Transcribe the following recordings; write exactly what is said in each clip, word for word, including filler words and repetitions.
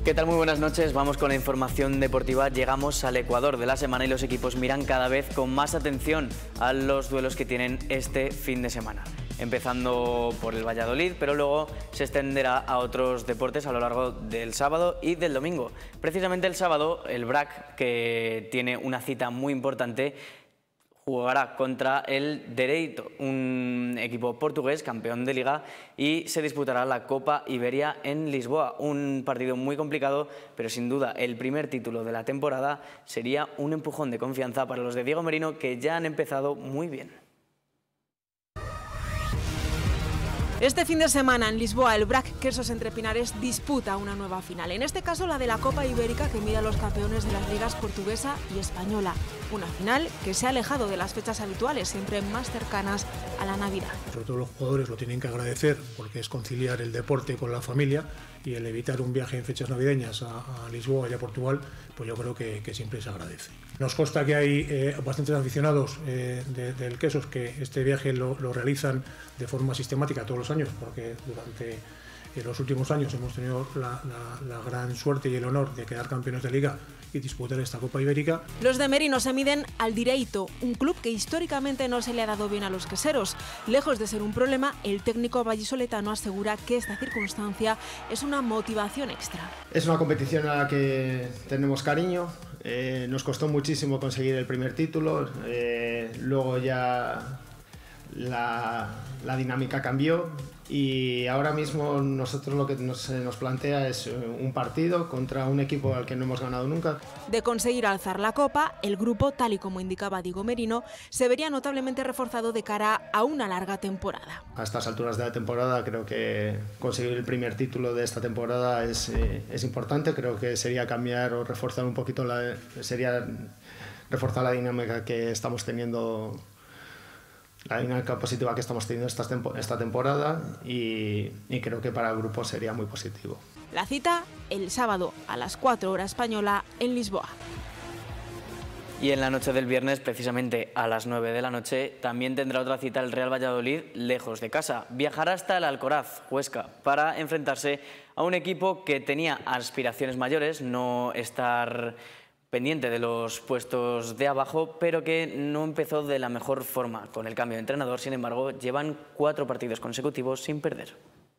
¿Qué tal? Muy buenas noches. Vamos con la información deportiva. Llegamos al Ecuador de la semana y los equipos miran cada vez con más atención a los duelos que tienen este fin de semana. Empezando por el Valladolid, pero luego se extenderá a otros deportes a lo largo del sábado y del domingo. Precisamente el sábado, el B R A C, que tiene una cita muy importante, jugará contra el Dereito, un equipo portugués, campeón de Liga, y se disputará la Copa Iberia en Lisboa. Un partido muy complicado, pero sin duda el primer título de la temporada sería un empujón de confianza para los de Diego Merino, que ya han empezado muy bien. Este fin de semana en Lisboa el B R A C Quesos Entre Pinares disputa una nueva final, en este caso la de la Copa Ibérica, que mide a los campeones de las ligas portuguesa y española. Una final que se ha alejado de las fechas habituales, siempre más cercanas a la Navidad. Sobre todo los jugadores lo tienen que agradecer, porque es conciliar el deporte con la familia, y el evitar un viaje en fechas navideñas a, a Lisboa y a Portugal, pues yo creo que, que siempre se agradece. Nos consta que hay eh, bastantes aficionados eh, de, del Quesos que este viaje lo, lo realizan de forma sistemática todos los años, porque durante eh, los últimos años hemos tenido la, la, la gran suerte y el honor de quedar campeones de Liga y disputar esta Copa Ibérica. Los de Merino se miden al Direito, un club que históricamente no se le ha dado bien a los queseros. Lejos de ser un problema, el técnico vallisoletano asegura que esta circunstancia es una motivación extra. Es una competición a la que tenemos cariño. Eh, nos costó muchísimo conseguir el primer título, eh, luego ya la, la dinámica cambió y ahora mismo nosotros lo que nos, nos plantea es un partido contra un equipo al que no hemos ganado nunca. De conseguir alzar la copa, el grupo, tal y como indicaba Diego Merino, se vería notablemente reforzado de cara a una larga temporada. A estas alturas de la temporada creo que conseguir el primer título de esta temporada es, eh, es importante. Creo que sería cambiar o reforzar un poquito la, sería reforzar la dinámica que estamos teniendo, la dinámica positiva que estamos teniendo esta, esta temporada y, y creo que para el grupo sería muy positivo. La cita el sábado a las cuatro horas española en Lisboa. Y en la noche del viernes, precisamente a las nueve de la noche, también tendrá otra cita el Real Valladolid lejos de casa. Viajará hasta el Alcoraz, Huesca, para enfrentarse a un equipo que tenía aspiraciones mayores, no estar pendiente de los puestos de abajo, pero que no empezó de la mejor forma con el cambio de entrenador. Sin embargo, llevan cuatro partidos consecutivos sin perder.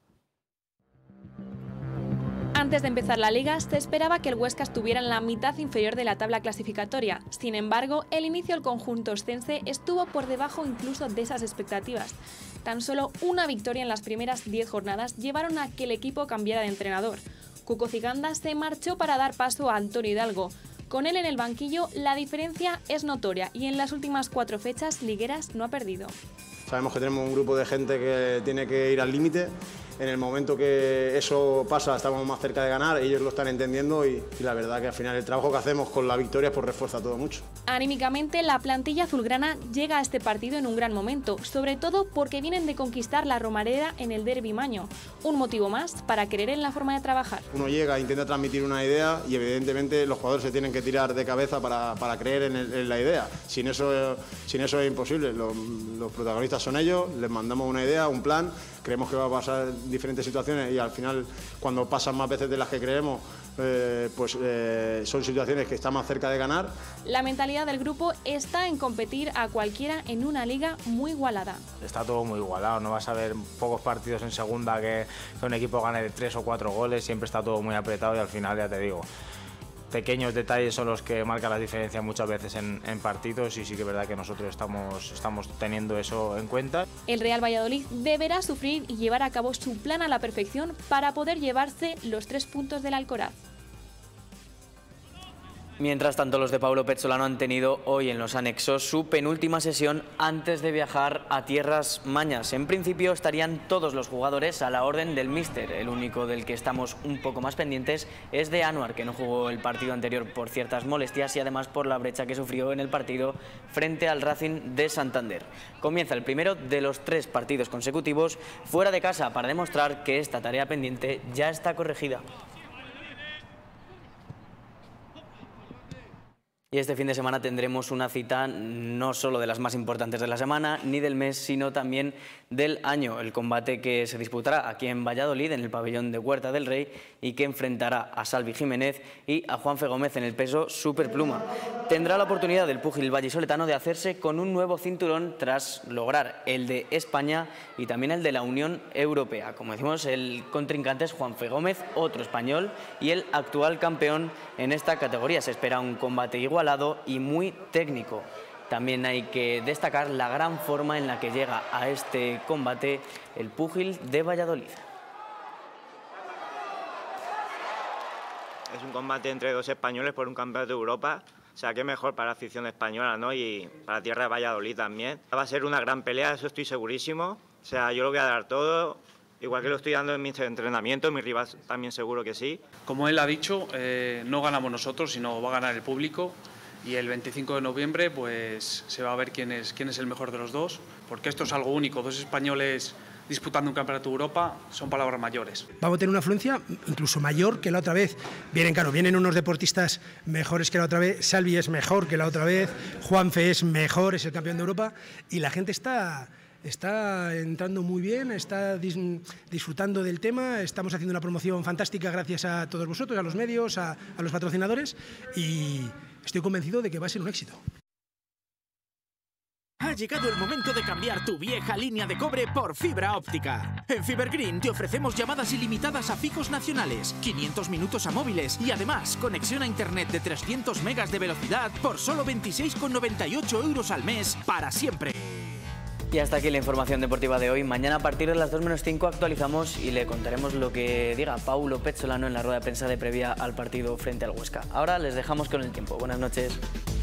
Antes de empezar la Liga, se esperaba que el Huesca estuviera en la mitad inferior de la tabla clasificatoria. Sin embargo, el inicio del conjunto oscense estuvo por debajo incluso de esas expectativas. Tan solo una victoria en las primeras diez jornadas llevaron a que el equipo cambiara de entrenador. Cuco Ciganda se marchó para dar paso a Antonio Hidalgo. Con él en el banquillo, la diferencia es notoria y en las últimas cuatro fechas, Ligueras no ha perdido. Sabemos que tenemos un grupo de gente que tiene que ir al límite. En el momento que eso pasa, estamos más cerca de ganar, ellos lo están entendiendo y, y la verdad que al final el trabajo que hacemos con la victoria pues refuerza todo mucho. Anímicamente, la plantilla azulgrana llega a este partido en un gran momento, sobre todo porque vienen de conquistar la Romareda en el derbi maño. Un motivo más para creer en la forma de trabajar. Uno llega, intenta transmitir una idea y evidentemente los jugadores se tienen que tirar de cabeza para, para creer en, el, en la idea. Sin eso, sin eso es imposible. Los, los protagonistas son ellos, les mandamos una idea, un plan, creemos que va a pasar diferentes situaciones y al final cuando pasan más veces de las que creemos eh, pues eh, son situaciones que están más cerca de ganar. La mentalidad del grupo está en competir a cualquiera en una liga muy igualada. Está todo muy igualado, no vas a ver pocos partidos en segunda que, que un equipo gane de tres o cuatro goles, siempre está todo muy apretado y al final ya te digo, pequeños detalles son los que marcan la diferencia muchas veces en, en partidos y sí que es verdad que nosotros estamos, estamos teniendo eso en cuenta. El Real Valladolid deberá sufrir y llevar a cabo su plan a la perfección para poder llevarse los tres puntos del Alcoraz. Mientras tanto, los de Paulo Pezzolano han tenido hoy en los anexos su penúltima sesión antes de viajar a tierras mañas. En principio estarían todos los jugadores a la orden del míster. El único del que estamos un poco más pendientes es de Anuar, que no jugó el partido anterior por ciertas molestias y además por la brecha que sufrió en el partido frente al Racing de Santander. Comienza el primero de los tres partidos consecutivos fuera de casa para demostrar que esta tarea pendiente ya está corregida. Y este fin de semana tendremos una cita no solo de las más importantes de la semana ni del mes, sino también del año. El combate que se disputará aquí en Valladolid, en el pabellón de Huerta del Rey, y que enfrentará a Salvi Jiménez y a Juanfe Gómez en el peso superpluma. Tendrá la oportunidad del púgil vallisoletano de hacerse con un nuevo cinturón tras lograr el de España y también el de la Unión Europea. Como decimos, el contrincante es Juanfe Gómez, otro español y el actual campeón en esta categoría. Se espera un combate igual y muy técnico. También hay que destacar la gran forma en la que llega a este combate el púgil de Valladolid. Es un combate entre dos españoles por un campeonato de Europa, o sea, qué mejor para la afición española, ¿no? Y para la tierra de Valladolid también. Va a ser una gran pelea, eso estoy segurísimo. O sea, yo lo voy a dar todo, igual que lo estoy dando en mis entrenamientos, mi rival también seguro que sí. Como él ha dicho, eh, no ganamos nosotros, sino va a ganar el público. Y el veinticinco de noviembre pues se va a ver quién es, quién es el mejor de los dos, porque esto es algo único, dos españoles disputando un campeonato de Europa son palabras mayores. Vamos a tener una afluencia incluso mayor que la otra vez. Vienen, claro, vienen unos deportistas mejores que la otra vez, Salvi es mejor que la otra vez, Juanfe es mejor, es el campeón de Europa, y la gente está... Está entrando muy bien, está dis disfrutando del tema, estamos haciendo una promoción fantástica gracias a todos vosotros, a los medios, a, a los patrocinadores, y estoy convencido de que va a ser un éxito. Ha llegado el momento de cambiar tu vieja línea de cobre por fibra óptica. En Fibergreen te ofrecemos llamadas ilimitadas a fijos nacionales, quinientos minutos a móviles y además conexión a internet de trescientos megas de velocidad por solo veintiséis con noventa y ocho euros al mes para siempre. Y hasta aquí la información deportiva de hoy. Mañana a partir de las dos menos cinco actualizamos y le contaremos lo que diga Paulo Pezzolano en la rueda de prensa de previa al partido frente al Huesca. Ahora les dejamos con el tiempo. Buenas noches.